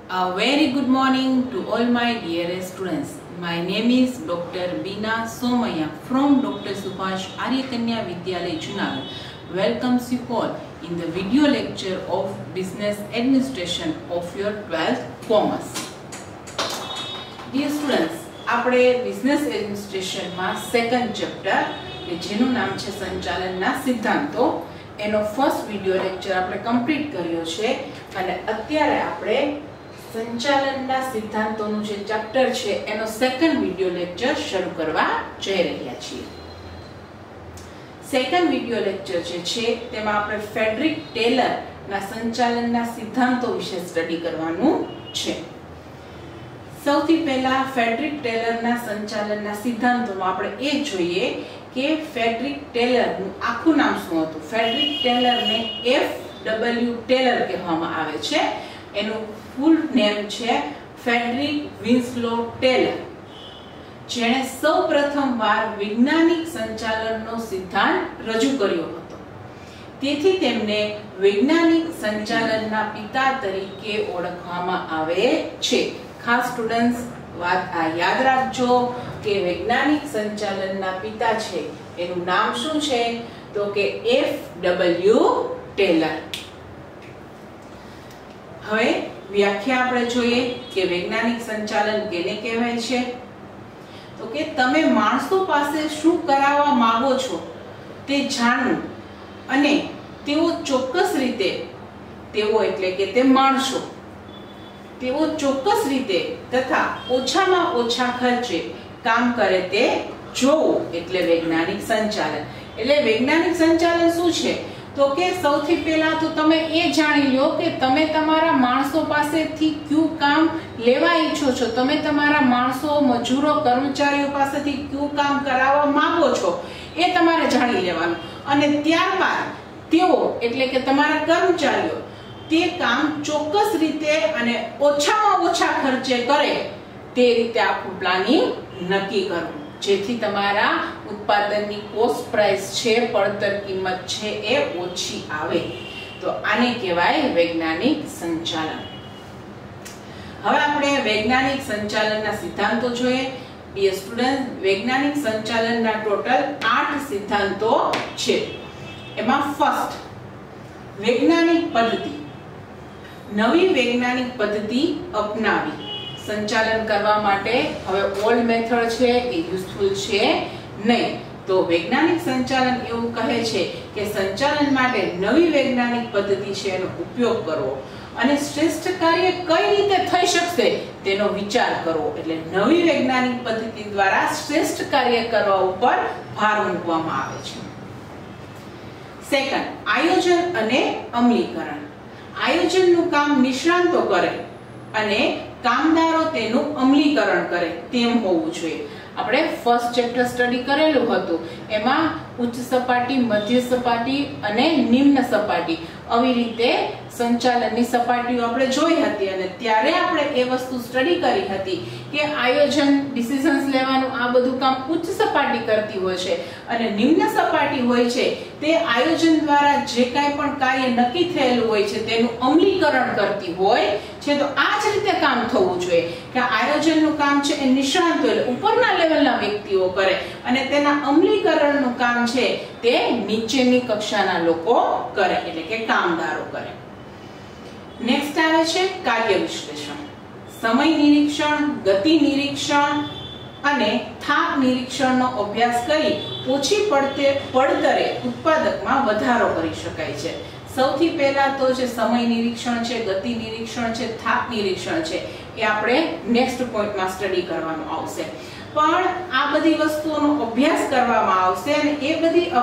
A very good morning to all my dearest students. My name is Dr. Bina Somaya from Dr. Subhash Aryakanya Vidyalaya Junagadh. Welcomes you all in the video lecture of Business Administration of your 12th Commerce. Dear students, આપણે business એડમિનિસ્ટ્રેશનમાં second chapter કે જેનું નામ છે સંચાલનના સિદ્ધાંતો એનો first video lecture આપણે કમ્પ્લીટ કર્યો છે અને અત્યારે આપણે સંચાલનના સિદ્ધાંતોનું જે ચેપ્ટર છે એનો સેકન્ડ વિડિયો લેક્ચર શરૂ કરવા જઈ રહ્યા છીએ. સેકન્ડ વિડિયો લેક્ચર જે છે તેમાં આપણે ફેડરિક ટેલરના સંચાલનના સિદ્ધાંતો વિશે સ્ટડી કરવાનું છે. સૌથી પહેલા ફેડરિક ટેલરના સંચાલનના સિદ્ધાંતોમાં આપણે એ જોઈએ કે ફેડરિક ટેલરનું આખું નામ શું હતું. ફેડરિક ટેલરને FW ટેલર કહેવામાં આવે છે. એનું ફૂલ નેમ છે ફેડરિક વિન્સલો ટેલર, જેણે સૌપ્રથમવાર વૈજ્ઞાનિક સંચાલનનો સિદ્ધાંત રજૂ કર્યો હતો. તેથી તેમને વૈજ્ઞાનિક સંચાલનના પિતા તરીકે ઓળખવામાં આવે છે. ખાસ સ્ટુડન્ટ્સ વાત આ યાદ રાખજો કે વૈજ્ઞાનિક સંચાલનના પિતા છે એનું નામ શું છે તો કે FW ટેલર. હવે વ્યાખ્યા આપણે જોઈએ કે વૈજ્ઞાનિક સંચાલન કેને કહેવાય છે તો કે તમે માણસો પાસે શું કરાવવા માંગો છો તે જાણવું અને તેઓ ચોક્કસ રીતે તેઓ એટલે કે તે માણસો તેઓ ચોક્કસ રીતે તથા ઓછામાં ઓછા ખર્ચે કામ કરે તે જોવું એટલે વૈજ્ઞાનિક સંચાલન. એટલે વૈજ્ઞાનિક સંચાલન શું છે તો કે સૌથી પહેલા તો તમે એ જાણી લો કે તમે તમારા માણસો પાસેથી કયું કામ લેવા ઈચ્છો છો, તમે તમારા માણસો મજૂરો કર્મચારીઓ પાસેથી કયું કામ કરાવવા માંગો છો એ તમારે જાણી લેવાનું અને ત્યારબાદ તેઓ એટલે કે તમારા કર્મચારીઓ તે કામ ચોક્કસ રીતે અને ઓછામાં ઓછા ખર્ચે કરે તે રીતે આખું પ્લાનિંગ નક્કી કરવું, જેથી તમારા ઉત્પાદનની કોસ્ટ પ્રાઇસ છે, પડતર કિંમત છે એ ઓછી આવે. તો આને કહેવાય વૈજ્ઞાનિક સંચાલન. હવે આપણે વૈજ્ઞાનિક સંચાલનના સિદ્ધાંતો જોઈએ. ડિયર સ્ટુડન્ટ, વૈજ્ઞાનિક સંચાલનના ટોટલ 8 સિદ્ધાંતો છે. એમાં ફર્સ્ટ વૈજ્ઞાનિક પદ્ધતિ. નવી વૈજ્ઞાનિક પદ્ધતિ અપનાવી સંચાલન કરવા માટે હવે ઓલ્ડ મેથડ છે એ યુઝફુલ છે નહીં. તો વૈજ્ઞાનિક સંચાલન એવું કહે છે કે સંચાલન માટે નવી વૈજ્ઞાનિક પદ્ધતિ છે એનો ઉપયોગ કરવો અને શ્રેષ્ઠ કાર્ય કઈ રીતે થઈ શકશે તેનો વિચાર કરવો. એટલે નવી વૈજ્ઞાનિક પદ્ધતિ દ્વારા શ્રેષ્ઠ કાર્ય કરવા ઉપર ભાર મૂકવામાં આવે છે. સેકન્ડ, આયોજન અને અમલીકરણ. આયોજનનું કામ નિષ્ણાંતો કરે અને કામદારો તેનું અમલીકરણ કરે તેમ હોવું જોઈએ. આપણે ફર્સ્ટ ચેપ્ટર સ્ટડી કરેલું હતું, એમાં ઉચ્ચ સપાટી, મધ્ય સપાટી અને નિમ્ન સપાટી આવી રીતે સંચાલનની સપાટીઓ આપણે જોઈ હતી અને ત્યારે આપણે એ વસ્તુ સ્ટડી કરી હતી કે આયોજન, ડિસિઝન્સ લેવાનું આ બધું કામ ઉચ્ચ સપાટી કરતી હોય છે અને નિમ્ન સપાટી હોય છે તે આયોજન દ્વારા જે કાંઈ પણ કાર્ય નક્કી થયેલું હોય છે તેનું અમલીકરણ કરતી હોય છે. તો આ જ રીતે કામ થવું જોઈએ કે આયોજનનું કામ છે એ નિષ્ણાંતો એટલે ઉપરના લેવલના વ્યક્તિઓ કરે અને તેના અમલીકરણનું કામ છે તે નીચેની કક્ષાના લોકો કરે એટલે કે કામદારો કરે. નેક્સ્ટ આવે છે કાર્ય વિશ્લેષણ. સમય નિરીક્ષણ, ગતિ નિરીક્ષણ અને થાક નિરીક્ષણનો અભ્યાસ કરી ઓછી પડતરે ઉત્પાદકમાં વધારો કરી શકાય છે. સૌથી પહેલા તો જે સમય નિરીક્ષણ છે, ગતિ નિરીક્ષણ છે, થાક નિરીક્ષણ છે એ આપણે નેક્સ્ટ પોઈન્ટમાં સ્ટડી કરવાનું આવશે. પણ આ બધી વસ્તુઓનો અભ્યાસ કરવામાં આવશે અને એ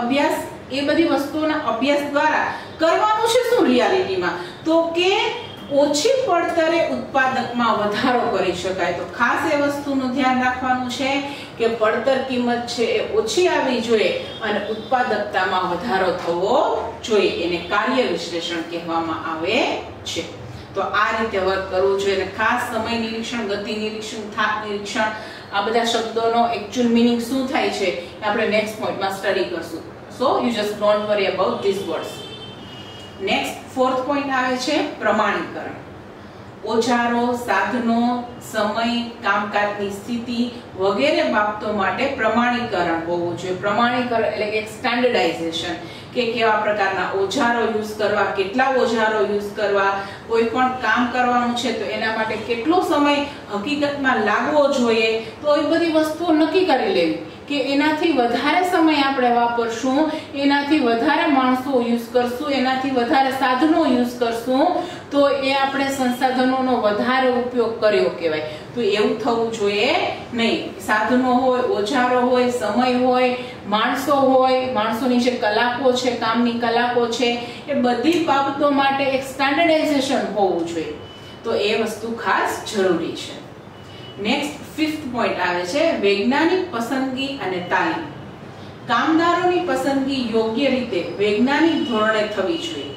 બધી વસ્તુઓના અભ્યાસ દ્વારા કરવાનું છે શું રિયાલિટીમાં તો કે ઓછી પડતરે ઉત્પાદકમાં વધારો કરી શકાય. તો ખાસ એ વસ્તુનું ધ્યાન રાખવાનું છે કે પડતર કિંમત છે એ ઓછી આવવી જોઈએ અને ઉત્પાદકતામાં વધારો થવો જોઈએ. એને કાર્ય વિશ્લેષણ કહેવામાં આવે છે. તો આ રીતે વર્ક કરવું જોઈએ અને ખાસ સમય નિરીક્ષણ, ગતિ નિરીક્ષણ, થાક નિરીક્ષણ આ બધા શબ્દોનો એક્ચ્યુઅલ મીનિંગ શું થાય છે આપણે નેક્સ્ટ પોઈન્ટમાં સ્ટડી કરશું. So you just don't worry about this words. Next fourth point આવે છે પ્રમાણીકરણ. ઓજારો, સાધનો, સમય, કામકાજની સ્થિતિ વગેરે બાબતો માટે પ્રમાણીકરણ હોવું જોઈએ. પ્રમાણીકરણ એટલે કે સ્ટાન્ડર્ડાઇઝેશન, કે કેવા પ્રકારના ઓજારો યુઝ કરવા, કેટલા ઓજારો યુઝ કરવા, કોઈ પણ કામ કરવાનું છે તો એના માટે કેટલો સમય હકીકતમાં લાગવો જોઈએ, તો એ બધી વસ્તુઓ નક્કી કરી લેવી કે એનાથી વધારે સમય આપણે વાપરશું, એનાથી વધારે માણસો યુઝ કરશું, એનાથી વધારે સાધનો યુઝ કરશું તો એ આપણે સંસાધનોનો વધારે ઉપયોગ કર્યો કહેવાય. તો એવું થવું જોઈએ નહીં. સાધનો હોય, ઓજારો હોય, સમય હોય, માણસો હોય, માણસોની જે કલાકો છે, કામની કલાકો છે, એ બધી બાબતો માટે એક સ્ટાન્ડર્ડાઇઝેશન હોવું જોઈએ. તો એ વસ્તુ ખાસ જરૂરી છે. નેક્સ્ટ 5th પોઈન્ટ આવે છે વૈજ્ઞાનિક પસંદગી અને તાલીમ. કામદારોની પસંદગી યોગ્ય રીતે વૈજ્ઞાનિક ધોરણે થવી જોઈએ.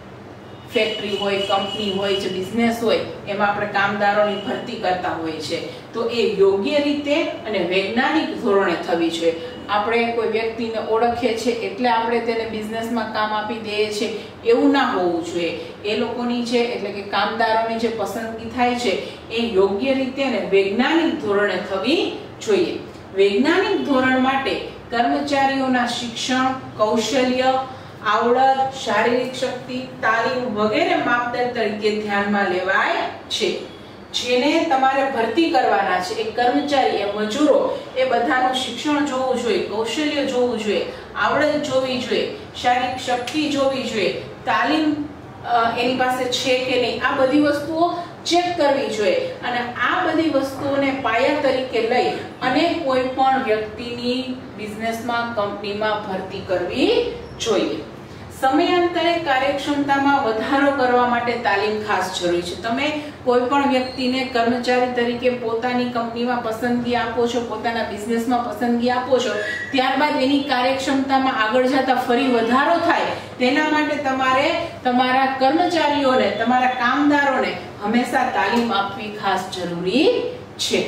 ફેક્ટરી હોય, કંપની હોય, જે બિઝનેસ હોય, એમાં આપણે કામદારોની ભરતી કરતા હોય છે તો એ યોગ્ય રીતે અને વૈજ્ઞાનિક ધોરણે થવી જોઈએ. આપણે કોઈ વ્યક્તિને ઓળખીએ છીએ એટલે આપણે તેને બિઝનેસમાં કામ આપી દઈએ છીએ એવું ના હોવું જોઈએ. એ લોકોની જે એટલે કે કામદારોની જે પસંદગી થાય છે એ યોગ્ય રીતે અને વૈજ્ઞાનિક ધોરણે થવી જોઈએ. વૈજ્ઞાનિક ધોરણ માટે કર્મચારીઓના શિક્ષણ, કૌશલ્ય, આવડત, શારીરિક શક્તિ, તાલીમ વગેરે માપદંડ તરીકે ધ્યાનમાં લેવાય છે. જેને તમારે ભરતી કરવાના છે, એ કર્મચારી, એ મજૂરો, એ બધાનું શિક્ષણ જોવું જોઈએ, કૌશલ્ય જોવું જોઈએ, આવડત જોવી જોઈએ, શારીરિક શક્તિ જોવી જોઈએ, તાલીમ એની પાસે છે કે નહીં, આ બધી વસ્તુઓ ચેક કરવી જોઈએ. અને આ બધી વસ્તુઓને પાયા તરીકે લઈ અને કોઈ પણ વ્યક્તિની બિઝનેસમાં, કંપનીમાં ભરતી કરવી જોઈએ. સમયાંતરે કાર્યક્ષમતામાં વધારો કરવા માટે તાલીમ ખાસ જરૂરી છે. તમે કોઈ પણ વ્યક્તિને કર્મચારી તરીકે પોતાની કંપનીમાં પસંદગી આપો છો, પોતાના બિઝનેસમાં પસંદગી આપો છો, ત્યારબાદ એની કાર્યક્ષમતામાં આગળ જતા ફરી વધારો થાય તેના માટે તમારે તમારા કર્મચારીઓને, તમારા કામદારોને હંમેશા તાલીમ આપવી ખાસ જરૂરી છે.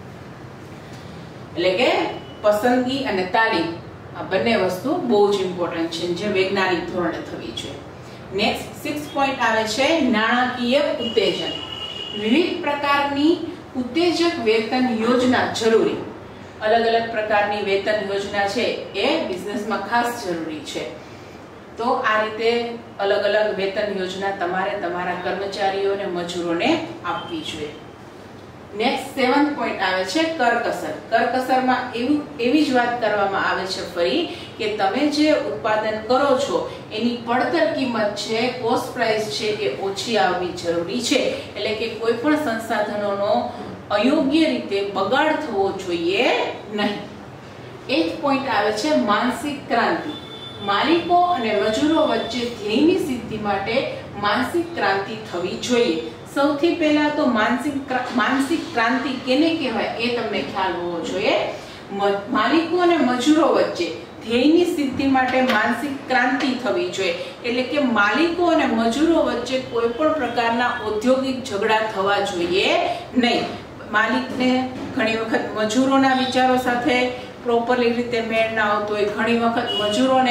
એટલે કે પસંદગી અને તાલીમ આ બંને વસ્તુ બહુ જ ઇમ્પોર્ટન્ટ છે, જે વૈજ્ઞાનિક ધોરણે થવી જોઈએ. નેક્સ્ટ 6th પોઈન્ટ આવે છે નાણાકીય ઉત્તેજન. વિવિધ પ્રકારની ઉત્તેજક વેતન યોજના જરૂરી. અલગ અલગ પ્રકારની વેતન યોજના છે એ બિઝનેસમાં ખાસ જરૂરી છે. તો આ રીતે અલગ અલગ વેતન યોજના તમારે તમારા કર્મચારીઓને, મજૂરોને આપવી જોઈએ. નેક્સ્ટ 7th પોઈન્ટ આવે છે કરકસર. કરકસરમાં એવી જ વાત કરવામાં આવે છે ફરી કે તમે જે ઉત્પાદન કરો છો એની પડતર કિંમત છે, કોસ્ટ પ્રાઇસ છે, એ ઓછી આવવી જરૂરી છે. એટલે કે કોઈ પણ સંસાધનોનો અયોગ્ય રીતે બગાડ થવો જોઈએ નહીં. 8th પોઈન્ટ આવે છે માનસિક ક્રાંતિ. માલિકો અને મજૂરો વચ્ચે ધ્યેયની સિદ્ધિ માટે માનસિક ક્રાંતિ થવી જોઈએ. સૌથી પહેલા તો માનસિક ક્રાંતિ કેને કહેવાય એ તમને ખ્યાલ હોવો જોઈએ. માલિકો અને મજૂરો વચ્ચે ધ્યેયની સિદ્ધિ માટે માનસિક ક્રાંતિ થવી જોઈએ. એટલે કે માલિકો અને મજૂરો વચ્ચે કોઈ પણ પ્રકારના ઔદ્યોગિક ઝઘડા થવા જોઈએ નહીં. માલિકને ઘણી વખત મજૂરોના વિચારો સાથે પ્રોપરલી રીતે મેળ ના આવતો હોય, ઘણી વખત મજૂરોને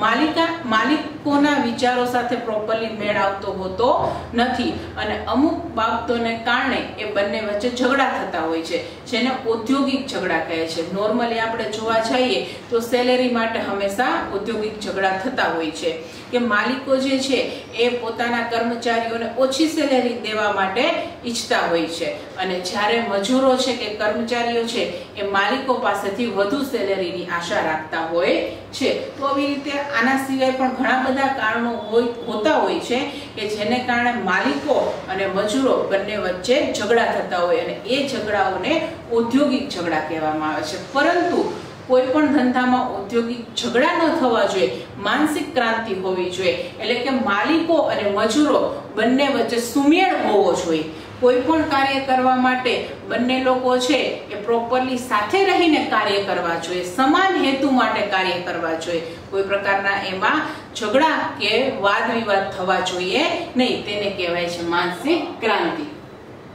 માલિકોના વિચારો સાથે પ્રોપરલી મેળ આવતો હોતો નથી અને અમુક બાબતોને કારણે એ બંને વચ્ચે ઝઘડા થતા હોય છે, જેને ઔદ્યોગિક ઝઘડા કહે છે. નોર્મલી આપણે જોવા જઈએ તો સેલેરી માટે હંમેશા ઔદ્યોગિક ઝઘડા થતા હોય છે કે માલિકો જે છે એ પોતાના કર્મચારીઓને ઓછી સેલેરી દેવા માટે ઈચ્છતા હોય છે અને જ્યારે મજૂરો છે કે કર્મચારીઓ છે એ માલિકો પાસેથી વધુ સેલેરીની આશા રાખતા હોય છે. તો આવી રીતે આના સિવાય પણ ઘણા બધા કારણો હોતા હોય છે કે જેને કારણે માલિકો અને મજૂરો બંને વચ્ચે ઝઘડા થતા હોય અને એ ઝઘડાઓને ઔદ્યોગિક ઝઘડા કહેવામાં આવે છે. પરંતુ કોઈ પણ ધંધામાં ઔદ્યોગિક ઝઘડા ન થવા જોઈએ, માનસિક ક્રાંતિ હોવી જોઈએ. એટલે કે માલિકો અને મજૂરો બંને વચ્ચે સુમેળ હોવો જોઈએ. કોઈ પણ કાર્ય કરવા માટે બંને લોકો છે એ પ્રોપરલી સાથે રહીને કાર્ય કરવા જોઈએ, સમાન હેતુ માટે કાર્ય કરવા જોઈએ. કોઈ પ્રકારના એમાં ઝઘડા કે વાદ વિવાદ થવા જોઈએ નહીં. તેને કહેવાય છે માનસિક ક્રાંતિ.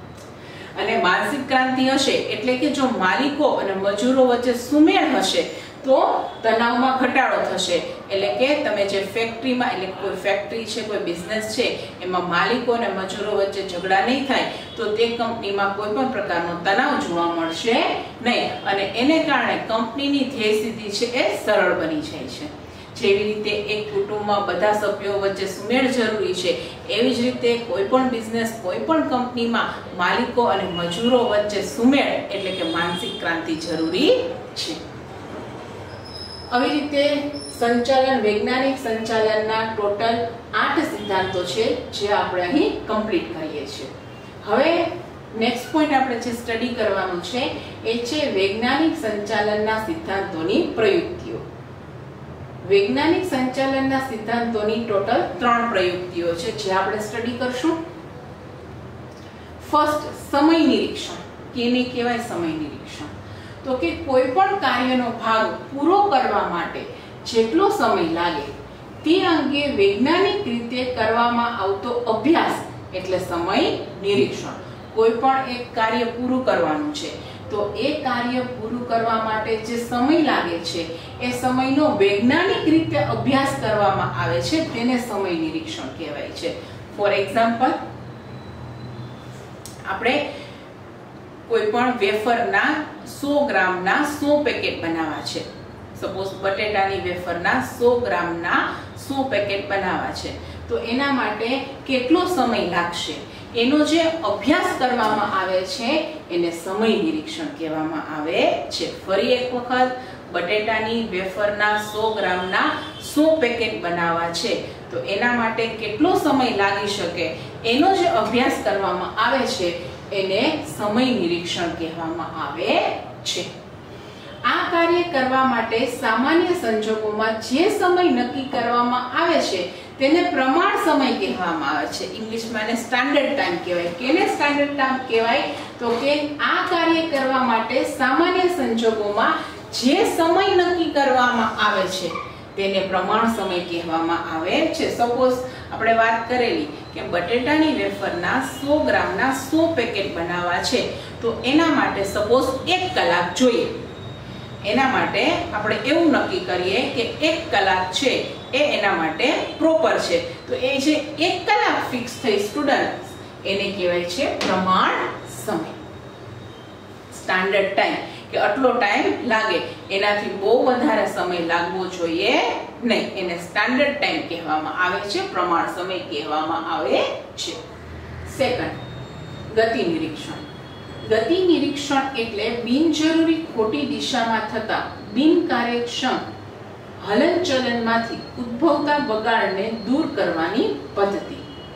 અને માનસિક ક્રાંતિ હશે એટલે કે જો માલિકો અને મજૂરો વચ્ચે સુમેળ હશે તો તણાવમાં ઘટાડો થશે. એટલે કે તમે જે ફેક્ટરીમાં, એટલે કોઈ ફેક્ટરી છે, કોઈ બિઝનેસ છે, એમાં માલિકો અને મજૂરો વચ્ચે ઝઘડા નહીં થાય તો તે કંપનીમાં કોઈ પણ પ્રકારનો તણાવ જોવા મળશે નહીં અને એને કારણે કંપનીની ધ્યેય સિદ્ધિ છે એ સરળ બની જાય છે. જેવી રીતે એક કુટુંબમાં બધા સભ્યો વચ્ચે સુમેળ જરૂરી છે, એવી જ રીતે કોઈ પણ બિઝનેસ, કોઈ પણ કંપનીમાં માલિકો અને મજૂરો વચ્ચે સુમેળ એટલે કે માનસિક ક્રાંતિ જરૂરી છે. આવી રીતે સંચાલન, વૈજ્ઞાનિક સંચાલનના ટોટલ 8 સિદ્ધાંતો છે જે આપણે અહીં કમ્પ્લીટ કરીએ છીએ. હવે નેક્સ્ટ પોઈન્ટ આપણે જે સ્ટડી કરવાનું છે એ છે વૈજ્ઞાનિક સંચાલનના સિદ્ધાંતોની પ્રયુક્તિઓ. વૈજ્ઞાનિક સંચાલનના સિદ્ધાંતોની ટોટલ 3 પ્રયુક્તિઓ છે જે આપણે સ્ટડી કરશું. ફર્સ્ટ, સમય નિરીક્ષણ. કેને કહેવાય સમય નિરીક્ષણ? તો કે કોઈ પણ કાર્યનો ભાગ પૂરો કરવા માટે જેટલો સમય લાગે તે અંગે વૈજ્ઞાનિક રીતે કરવામાં આવતો અભ્યાસ એટલે સમય નિરીક્ષણ. કોઈ પણ એક કાર્ય પૂરું કરવાનું છે તો એ કાર્ય પૂરું કરવા માટે જે સમય લાગે છે એ સમયનો વૈજ્ઞાનિક રીતે અભ્યાસ કરવામાં આવે છે તેને સમય નિરીક્ષણ કહેવાય છે. ફોર એક્ઝામ્પલ, આપણે કોઈ પણ વેફરના 100 ગ્રામના 100 પેકેટ બનાવવા છે. સપોઝ બટેટાની વેફરના 100 ગ્રામના 100 પેકેટ બનાવવા છે તો એના માટે કેટલો સમય લાગશે એનો જે અભ્યાસ કરવામાં આવે છે એને સમય નિરીક્ષણ કહેવામાં આવે છે. ફરી એક વખત, બટેટાની વેફરના 100 ગ્રામના 100 પેકેટ બનાવવા છે તો એના માટે કેટલો સમય લાગી શકે એનો જે અભ્યાસ કરવામાં આવે છે એને સમય નિરીક્ષણ કહેવામાં આવે છે. આ કાર્ય કરવા માટે સામાન્ય સંજોગોમાં જે સમય નક્કી કરવામાં આવે છે તેને પ્રમાણ સમય કહેવામાં આવે છે. ઇંગ્લિશમાં એને સ્ટાન્ડર્ડ ટાઈમ કહેવાય. કેને સ્ટાન્ડર્ડ ટાઈમ કહેવાય? તો કે આ કાર્ય કરવા માટે સામાન્ય સંજોગોમાં જે સમય નક્કી કરવામાં આવે છે તેને પ્રમાણ સમય કહેવામાં આવે છે. સપોઝ આપણે વાત કરેલી કે બટેટાની વેફરના 100 ગ્રામના 100 પેકેટ બનાવવા છે તો એના માટે સપોઝ 1 કલાક જોઈએ. એના માટે આપણે એવું નક્કી કરીએ કે 1 કલાક છે એ એના માટે પ્રોપર છે તો એ જે 1 કલાક ફિક્સ થઈ સ્ટુડન્ટ એને કહેવાય છે પ્રમાણ સમય, સ્ટાન્ડર્ડ ટાઈમ. કે આટલો ટાઈમ લાગે, એનાથી બહુ વધારે સમય લાગવો જોઈએ નહીં. એને સ્ટાન્ડર્ડ ટાઈમ કહેવામાં આવે છે, પ્રમાણ સમય કહેવામાં આવે છે. સેકન્ડ, ગતિ નિરીક્ષણ. ગતિ નિરીક્ષણ એટલે બિનજરૂરી ખોટી દિશામાં થતા બિનકાર્યક્ષમ હલનચલનમાંથી ઉદ્ભવતા બગાડને દૂર કરવાની પદ્ધતિ.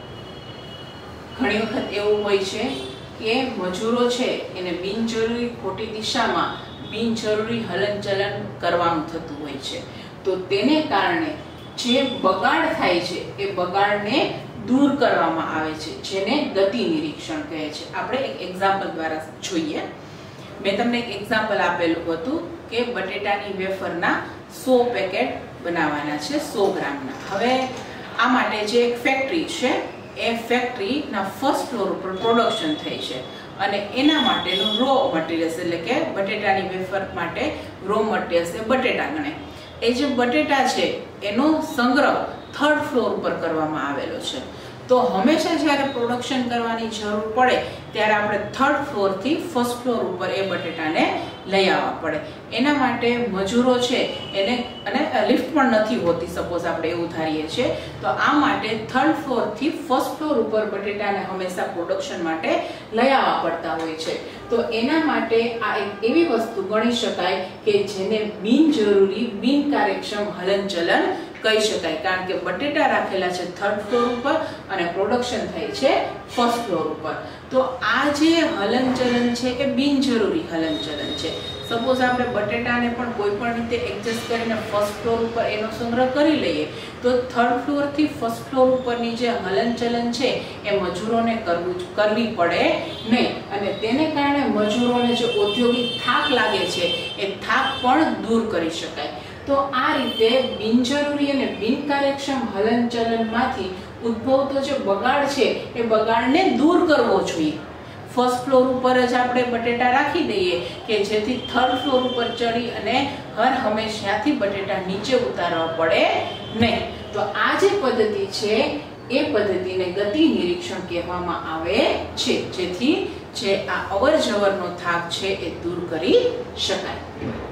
ઘણી વખત એવું હોય છે કે મજૂરો છે એને બિનજરૂરી ખોટી દિશામાં બિનજરૂરી હલનચલન કરવાનું થતું હોય છે તો તેને કારણે જે બગાડ થાય છે એ બગાડને દૂર કરવામાં આવે છે જેને ગતિ નિરીક્ષણ કહે છે. આપણે એક એક્ઝામ્પલ દ્વારા જોઈએ. મેં તમને એક એક્ઝામ્પલ આપેલું હતું કે બટેટાની વેફરના 100 પેકેટ બનાવવાના છે 100 ગ્રામના. હવે આ માટે જે એક ફેક્ટરી છે એ ફેક્ટરીના ફર્સ્ટ ફ્લોર ઉપર પ્રોડક્શન થઈ છે અને એના માટેનું રો મટીરિયલ્સ એટલે કે બટેટાની વેફર માટે રો મટીરિયલ્સ એ બટેટા ગણાય. એ જે બટેટા છે એનો સંગ્રહ 3rd ફ્લોર ઉપર કરવામાં આવેલો છે. તો હંમેશા જ્યારે પ્રોડક્શન કરવાની જરૂર પડે ત્યારે આપણે 3rd ફ્લોરથી 1st ફ્લોર ઉપર એ બટેટાને લઈ આવવા પડે. એના માટે મજૂરો છે એને અને લિફ્ટ પણ નથી હોતી, સપોઝ આપણે એવું ધારીએ છીએ તો આ માટે 3rd ફ્લોરથી 1st ફ્લોર ઉપર બટેટાને હંમેશા પ્રોડક્શન માટે લઈ આવવા પડતા હોય છે. તો એના માટે આ એક એવી વસ્તુ ગણી શકાય કે જેને બિનજરૂરી બિનકાર્યક્ષમ હલનચલન કહી શકાય, કારણ કે બટેટા રાખેલા છે 3rd ફ્લોર ઉપર અને પ્રોડક્શન થાય છે 1st ફ્લોર ઉપર. તો આ જે હલનચલન છે એ બિનજરૂરી હલનચલન છે. સપોઝ આપણે બટેટાને પણ કોઈ પણ રીતે એડજસ્ટ કરીને 1st ફ્લોર ઉપર એનો સંગ્રહ કરી લઈએ તો 3rd ફ્લોરથી 1st ફ્લોર ઉપરની જે હલનચલન છે એ મજૂરોને કરવી પડે નહીં અને તેને કારણે મજૂરોને જે ઔદ્યોગિક થાક લાગે છે એ થાક પણ દૂર કરી શકાય. તો આ રીતે બિનજરૂરી અને બિનકાર્યક્ષમ હલનચલનમાંથી ઉદ્ભવતો જે બગાડ છે એ બગાડને દૂર કરવો જોઈએ. ફર્સ્ટ ફ્લોર ઉપર જ આપણે બટેટા રાખી દઈએ કે જેથી થર્ડ ફ્લોર ઉપર ચડી અને હર હંમેશાથી બટેટા નીચે ઉતારવા પડે નહીં. તો આ જે પદ્ધતિ છે એ પદ્ધતિને ગતિ નિરીક્ષણ કહેવામાં આવે છે, જેથી જે આ અવર જવરનો થાક છે એ દૂર કરી શકાય.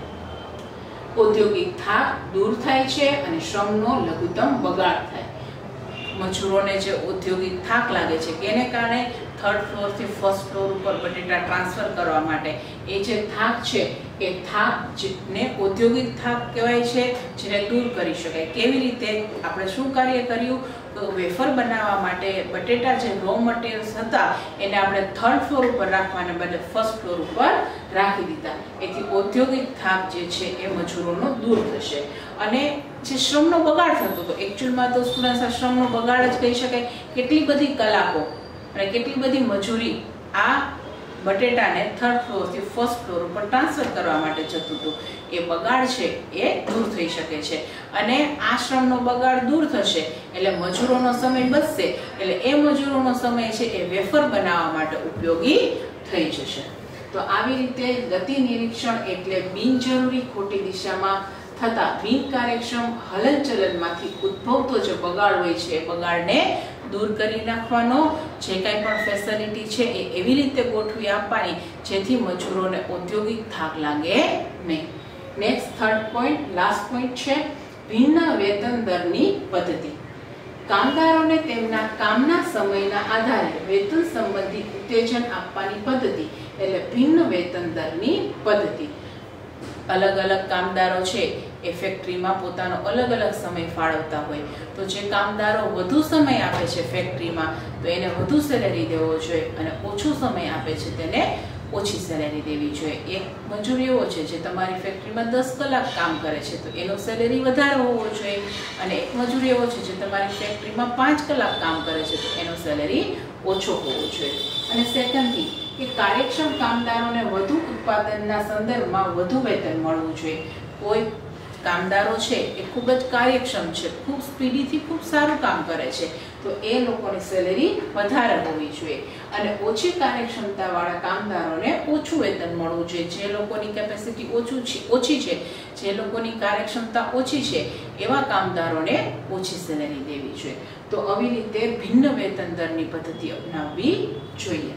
ઔદ્યોગિક થાક દૂર થાય છે અને શ્રમનો લઘુત્તમ બગાડ થાય. મજૂરોને જે ઔદ્યોગિક થાક લાગે છે કે એને કારણે થર્ડ ફ્લોર થી ફર્સ્ટ ફ્લોર ઉપર બટેટા ટ્રાન્સફર કરવા માટે એ જે થાક છે એ થાક ને ઔદ્યોગિક થાક કહેવાય છે, જેને દૂર કરી શકાય. કેવી રીતે? આપણે શું કાર્ય કર્યું? વેફર બનાવવા માટે બટેટા જે રો મટીરિયલ્સ હતા એને આપણે થર્ડ ફ્લોર ઉપર રાખવાને બદલે ફર્સ્ટ ફ્લોર ઉપર રાખી દીધા. એથી ઔદ્યોગિક થાક જે છે એ મજૂરોનો દૂર થશે. અને જે શ્રમનો બગાડ થતો હતો, એકચ્યુઅલમાં તો સ્ટુડન્ટ્સ આ શ્રમનો બગાડ જ કહી શકાય. કેટલી બધી કલાકો અને કેટલી બધી મજૂરી આ બટેટાને થર્ડ ફ્લોર થી ફર્સ્ટ ફ્લોર ઉપર ટ્રાન્સફર કરવા માટે જતું હતું. એ બગાડ છે એ દૂર થઈ શકે છે. અને આ શ્રમનો બગાડ દૂર થશે એટલે મજૂરોનો સમય બચશે, એટલે એ મજૂરોનો સમય છે એ વેફર બનાવવા માટે ઉપયોગી થઈ જશે. તો આવી રીતે ગતિ નિરીક્ષણ એટલે બિનજરૂરી ખોટી દિશામાં થતા બિનકાર્યક્ષમ હલનચલનમાંથી ઉદ્ભવતો જે બગાડ હોય છે એ બગાડને દૂર કરી નાખવાનો. જે કાંઈ પણ ફેસિલિટી છે એ એવી રીતે ગોઠવી આપવાની જેથી મજૂરોને ઔદ્યોગિક થાક લાગે નહીં. Next third point, last point છે ભિન્ન વેતન દરની પદ્ધતિ. કામદારોને તેમના કામના સમયના આધારે વેતન સંબંધી ઉત્તેજન આપવાની પદ્ધતિ એટલે ભિન્ન વેતન દરની પદ્ધતિ. અલગ અલગ કામદારો છે એ ફેક્ટરીમાં પોતાનો અલગ અલગ સમય ફાળવતા હોય, તો જે કામદારો વધુ સમય આપે છે ફેક્ટરીમાં તો એને વધુ સેલેરી દેવો જોઈએ, અને ઓછો સમય આપે છે તેને ઓછી સેલેરી દેવી જોઈએ. એક મજૂર એવો છે જે તમારી ફેક્ટરીમાં 10 કલાક કામ કરે છે તો એનો સેલેરી વધારે હોવો જોઈએ, અને એક મજૂર એવો છે જે તમારી ફેક્ટરીમાં 5 કલાક કામ કરે છે તો એનો સેલેરી ઓછો હોવો જોઈએ. અને સેકન્ડલી કે કાર્યક્ષમ કામદારોને વધુ ઉત્પાદનના સંદર્ભમાં વધુ વેતન મળવું જોઈએ. કોઈ કામદારો છે એ ખૂબ જ કાર્યક્ષમ છે, ખૂબ સ્પીડીથી ખૂબ સારું કામ કરે છે તો એ લોકોની સેલેરી વધારે હોવી જોઈએ. અને ઓછી કાર્યક્ષમતાવાળા કામદારોને ઓછું વેતન મળવું જોઈએ. જે લોકોની કેપેસિટી ઓછી છે, જે લોકોની કાર્યક્ષમતા ઓછી છે એવા કામદારોને ઓછી સેલેરી દેવી જોઈએ. તો આવી રીતે ભિન્ન વેતન દરની પદ્ધતિ અપનાવવી જોઈએ.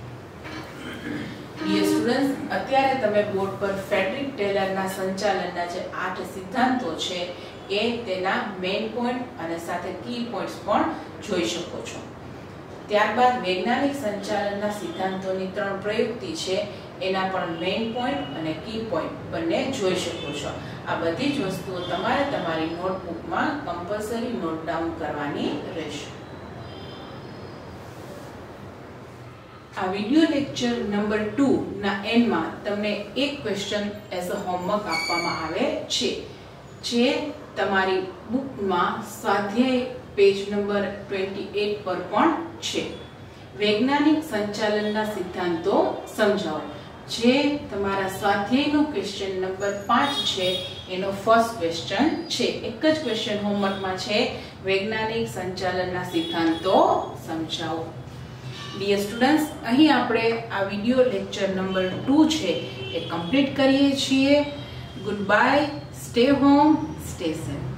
ડિયર સ્ટુડન્ટ્સ, અત્યારે તમે બોર્ડ પર ફ્રેડરિક ટેલરના સંચાલનના જે 8 સિદ્ધાંતો છે એ તેના મેઇન પોઈન્ટ અને સાથે કી પોઈન્ટ્સ પણ જોઈ શકો છો. ત્યારબાદ વૈજ્ઞાનિક સંચાલનના સિદ્ધાંતોની 3 પ્રયુક્તિ છે એના પણ મેઇન પોઈન્ટ અને કી પોઈન્ટ બંને જોઈ શકો છો. આ બધી જ વસ્તુઓ તમારે તમારી નોટબુકમાં કમ્પલસરી નોટ ડાઉન કરવાની રહેશે. આ વિડિયો લેક્ચર નંબર 2 ના એન્ડમાં તમને એક ક્વેશ્ચન એઝ અ હોમવર્ક આપવામાં આવે છે, જે તમારી બુકમાં સ્વાધ્યાય પેજ નંબર 28 પર પણ છે. વૈજ્ઞાનિક સંચાલનના સિદ્ધાંતો સમજાવો, જે તમારા સ્વાધ્યાયનો ક્વેશ્ચન નંબર 5 છે એનો ફર્સ્ટ ક્વેશ્ચન છે. એક જ ક્વેશ્ચન હોમવર્કમાં છે, વૈજ્ઞાનિક સંચાલનના સિદ્ધાંતો સમજાવો. ડિયર સ્ટુડન્ટ્સ, અહીં આપણે આ વિડિયો લેક્ચર નંબર 2 છે એ કમ્પ્લીટ કરીએ છીએ. Goodbye, stay home, stay safe.